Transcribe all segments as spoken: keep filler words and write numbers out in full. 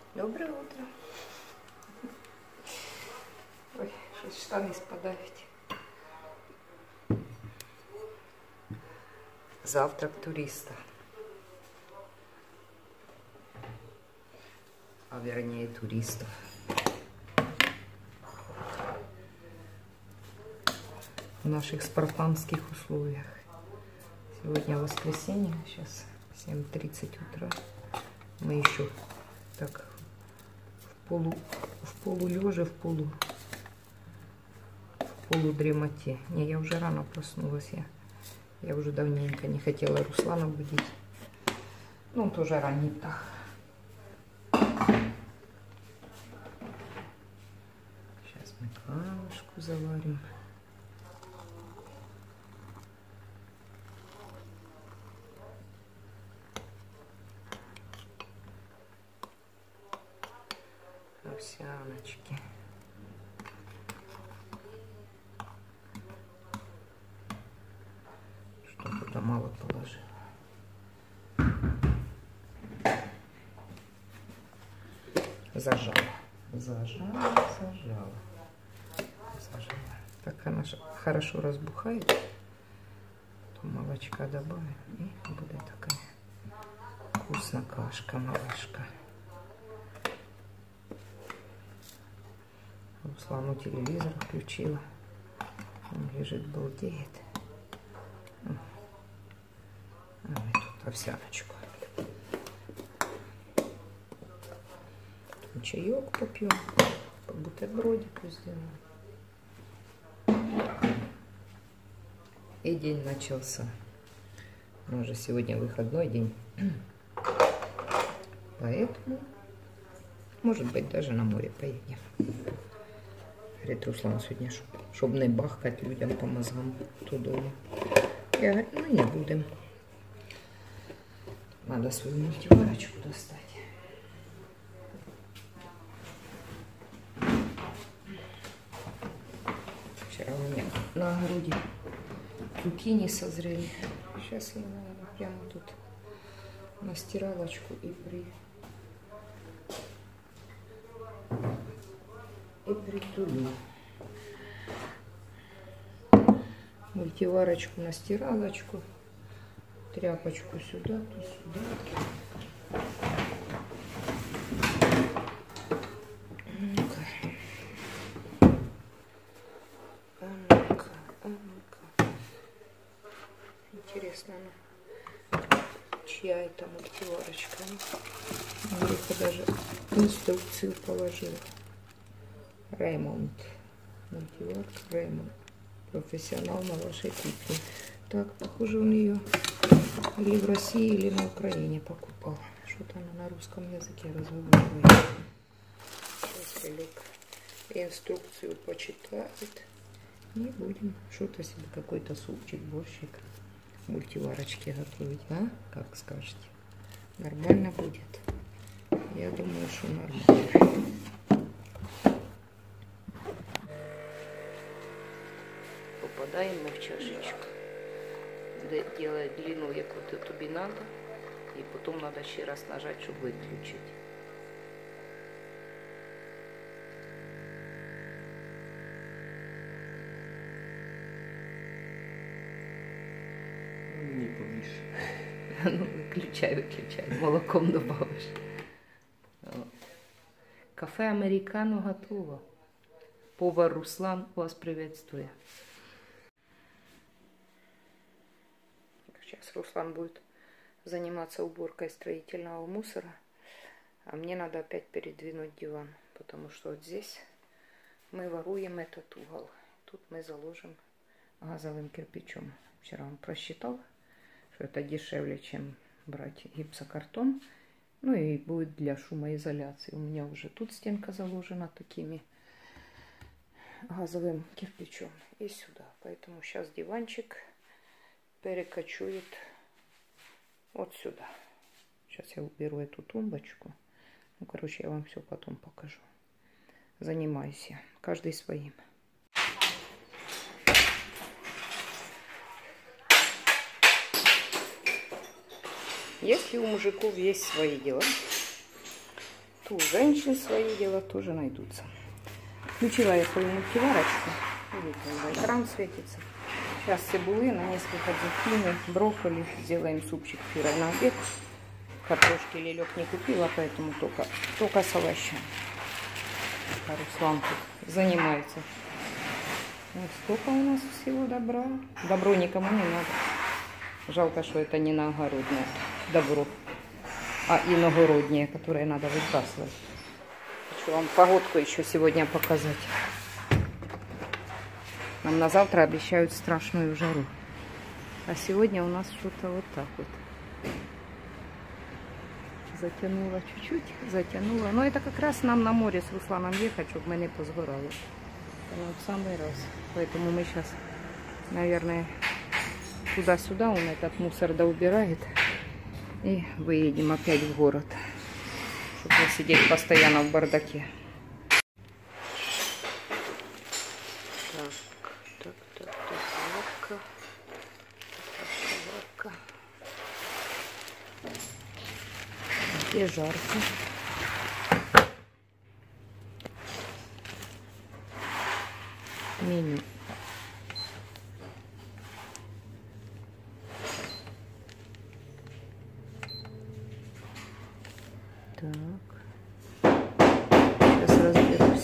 Доброе утро. Ой, что штаны спадают. Завтрак туриста. А вернее туристов. В наших спартанских условиях. Сегодня воскресенье, сейчас семь тридцать утра. Мы еще так в полу, в полулежа, в полу, в полудремоте. Не, я уже рано проснулась. Я, я уже давненько не хотела Руслана будить. Ну, он тоже ранний так. Сейчас мы кашку заварим. Овсяночки. Что-то мало положила. Зажала. Зажала, зажала. Зажала. Так она хорошо разбухает. Потом молочка добавим. И будет такая вкусная кашка, малышка. Руслану телевизор включила. Он лежит, балдеет. А мы тут овсяночку. Тут чаек попьем. По бутербродику сделаем. И день начался. У нас же сегодня выходной день. Поэтому, может быть, даже на море поедем. Говорит Руслан сегодня, чтобы не бахкать людям по мозгам тудою. Я говорю, ну не будем. Надо свою мультиварочку достать. Вчера у меня на огороде цукини созрели. Сейчас я, наверное, прямо тут на стиралочку и при... и притулю. Мультиварочку на стиралочку, тряпочку сюда, то сюда. Ну-ка. А ну-ка, а ну-ка. Интересно, она чья это мультиварочка? Я даже инструкцию положила. Реймонд. Мультиварка Реймонд. Профессионал на вашей кухне. Так, похоже, он ее или в России, или на Украине покупал. Что-то она на русском языке разговаривает. Сейчас Олег инструкцию почитает. И будем что-то себе, какой-то супчик, борщик, мультиварочки готовить. А? Как скажете? Нормально будет? Я думаю, что нормально. Попадаем мы в чашечку, делая длину, яку тобі надо, и потом надо еще раз нажать, чтобы выключить. Не повыше. Ну, выключай, выключай, молоком добавишь. Кафе американо готово. Повар Руслан вас приветствует. Сейчас Руслан будет заниматься уборкой строительного мусора, а мне надо опять передвинуть диван, потому что вот здесь мы воруем этот угол. Тут мы заложим газовым кирпичом. Вчера он просчитал, что это дешевле, чем брать гипсокартон. Ну и будет для шумоизоляции. У меня уже тут стенка заложена такими газовым кирпичом и сюда. Поэтому сейчас диванчик перекочует вот сюда. Сейчас я уберу эту тумбочку. Ну, короче, я вам все потом покажу. Занимайся. Каждый своим. Если у мужиков есть свои дела, У женщин свои дела тоже найдутся. Включила я свою мультиварочку. Видите, экран светится. Сейчас цибулина, несколько зухини, брокколи. Сделаем супчик пюре на обед. Картошки Лелек не купила, поэтому только, только с овощами. А Руслан тут занимается. Вот сколько у нас всего добра. Добро никому не надо. Жалко, что это не иногородное добро, а иногороднее, которое надо выбрасывать. Хочу вам погодку еще сегодня показать. Нам на завтра обещают страшную жару. А сегодня у нас что-то вот так вот. Затянуло чуть-чуть, затянуло. Но это как раз нам на море с Русланом ехать, чтобы мы не позгорали. Это в самый раз. Поэтому мы сейчас, наверное, туда-сюда он этот мусор доубирает. И выедем опять в город, чтобы не сидеть постоянно в бардаке. Так, так, так, так, лапка. Лапка. И жарко. Меню. Так. Сейчас разберусь.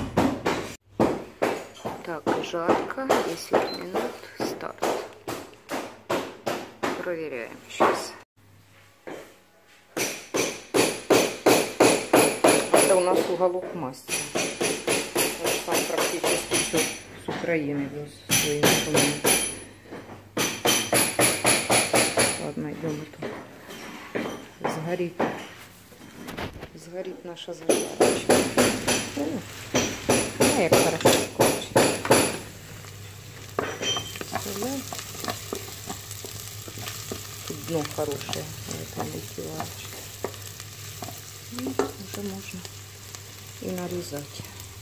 Так, жарко. десять минут. Старт. Проверяем сейчас. Это у нас уголок мастера. Сам практически все с Украины вез своими руками. Ладно, идем это. Сгорит. Сгорит наша зажарочка. О, а як хорошо скорчить. Тут дно хорошее в этом мультиварочке. И уже можно и нарезать.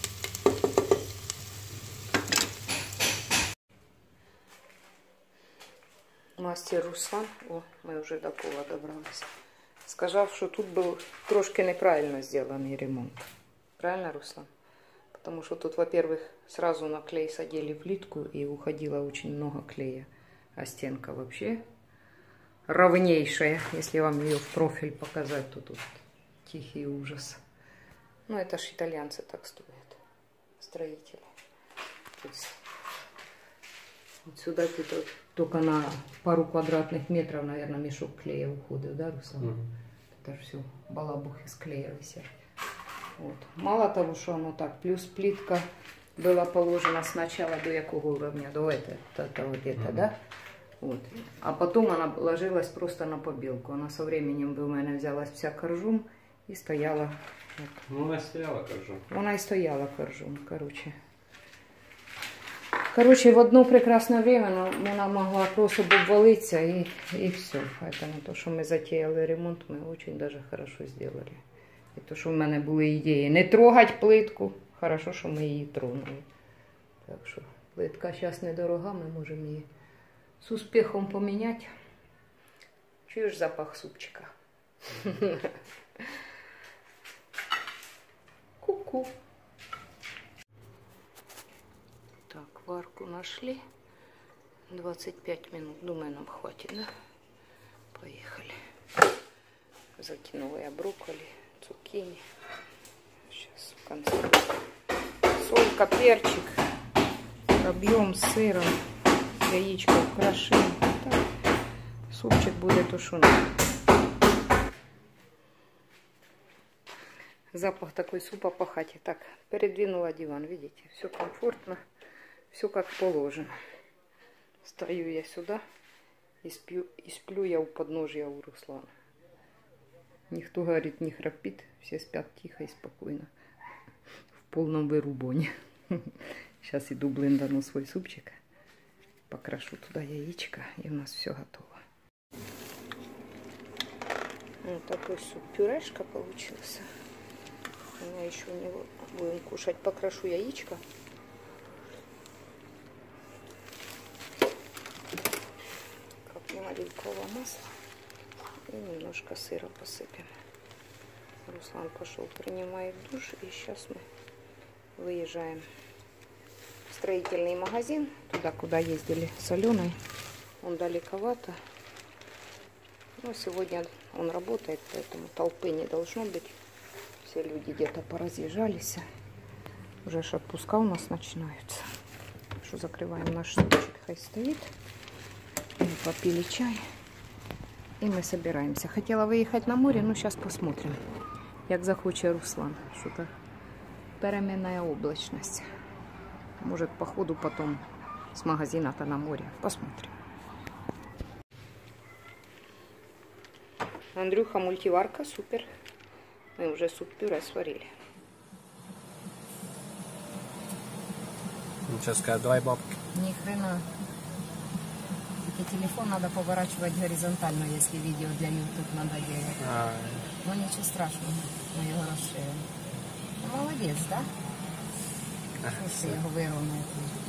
Мастер Руслан, о, мы уже до пола добрались, сказав, що тут був трошки неправильно зроблений ремонт. Правильно, Руслан? Потому что тут, во-первых, сразу на клей садили плитку и уходило очень много клея. А стенка вообще ровнейшая. Если вам ее в профиль показать, то тут тихий ужас. Ну, это ж итальянцы так строят. Строители. Вот сюда где-то только на пару квадратных метров, наверное, мешок клея уходит, да, Руслан? Mm-hmm. Это же все балабух из клея висят. Вот. Мало того, что оно так, плюс плитка была положена сначала до якого уровня, до этого, этого где-то, mm-hmm. да? Вот. А потом она ложилась просто на побелку. Она со временем у меня взялась вся коржом и стояла. Вот. Ну, она и стояла коржом. Она и стояла коржом, короче. Короче, в одно прекрасное время она могла просто обвалиться и, и все. Поэтому то, что мы затеяли ремонт, мы очень даже хорошо сделали. И то, что у меня были идеи не трогать плитку, хорошо, что мы ее тронули. Так что плитка сейчас недорога, мы можем ее с успехом поменять. Чуешь запах супчика? Ку-ку. Так, варку нашли. двадцать пять минут. Думаю, нам хватит, да? Поехали. Закинула я брокколи, цукини. Сейчас в конце. Солька, перчик. Пробьем с сыром. Яичко украшим. Так. Супчик будет тушеный. Запах такой супа по хате. Так, передвинула диван, видите? Все комфортно. Все как положено. Стою я сюда и, спью, и сплю я у подножья у Руслана. Никто, говорит, не храпит. Все спят тихо и спокойно. В полном вырубоне. Сейчас иду блендерну свой супчик. Покрашу туда яичко. И у нас все готово. Вот такой суп-пюрешка получился. У меня еще у него будем кушать. Покрашу яичко. Капнем оливкового масла и немножко сыра посыпем. Руслан пошел, принимает душ. И сейчас мы выезжаем в строительный магазин. Туда, куда ездили с Аленой. Он далековато. Но сегодня он работает, поэтому толпы не должно быть. Все люди где-то поразъезжались. Уже ж отпуска у нас начинаются. Что закрываем наш стульчик, хай стоит. Мы попили чай. И мы собираемся. Хотела выехать на море, но сейчас посмотрим. Як захоче Руслан. Что-то переменная облачность. Может, по ходу потом с магазина-то на море. Посмотрим. Андрюха, мультиварка, супер. Мы уже суп-пюре сварили. Сейчас сказать, давай бабки. Ни хрена. Только телефон надо поворачивать горизонтально, если видео для YouTube надо делать. А... Но ничего страшного, мы его расширим. Ну, молодец, да? Слушай, я его выровняю.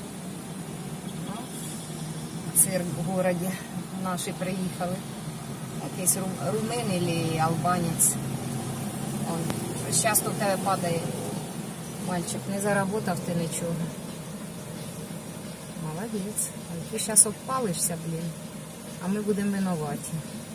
Цирк в городе наші приїхали. Якийсь румин или албанець. Он, зараз тут тебе падає. Мальчик, не заработав ти нічого. Молодець. Ти зараз обпалишся, блін. А ми будемо винуваті.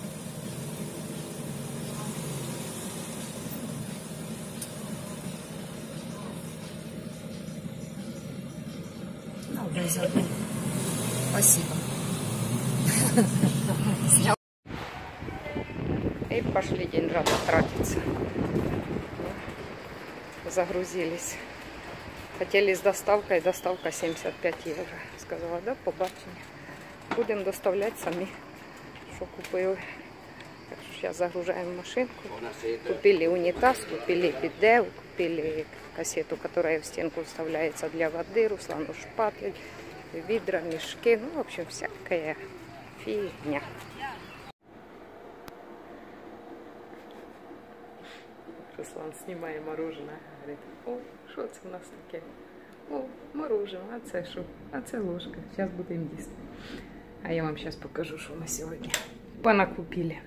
Ну, вже забув. Спасибо. И пошли деньжата тратиться. Загрузились. Хотели с доставкой, доставка семьдесят пять евро. Сказала, да, побачення. Будем доставлять сами, что купили. Так что сейчас загружаем машинку. Купили унитаз, купили биде, купили кассету, которая в стенку вставляется для воды. Руслану шпатель, ведра, мешки. Ну, в общем, всякая фигня. Руслан, снимає мороженое. Говорить, о, що це у нас таке? О, мороженое, а це що? А це ложка. Зараз будемо їсти. А я вам зараз покажу, що ми сьогодні понакупили.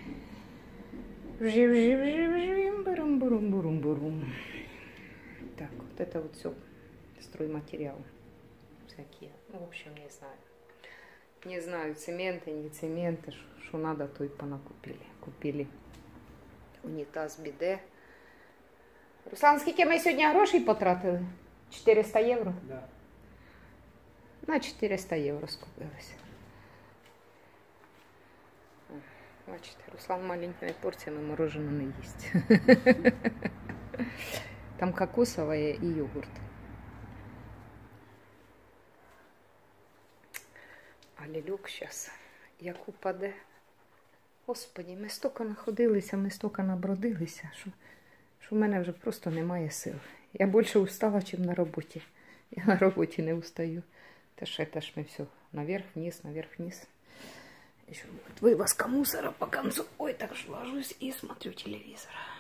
Жив-жив-жив-жив, бурум-бурум-бурум-бурум. Так, вот это вот все стройматериал. Всякие. Ну, в общем, не знаю. Не знаю, цементы, не цементы. Что надо, то и понакупили. Купили унітаз, біде. Руслан, скільки ми сьогодні грошей потратили? чотириста євро? Да. На чотириста євро скупилися. Бачите, Руслан маленькими порціями мороженое не їсть. Там кокосовое і йогурт. А Лілюк зараз як упаде. Господи, ми стільки находилися, ми стільки набродилися, що, що в мене вже просто немає сил. Я більше устала, ніж на роботі. Я на роботі не устаю. Теж це ж ми все наверх-вниз, наверх-вниз. Еще будет вывозка мусора по концу. Ой, так ж ложусь и смотрю телевизор.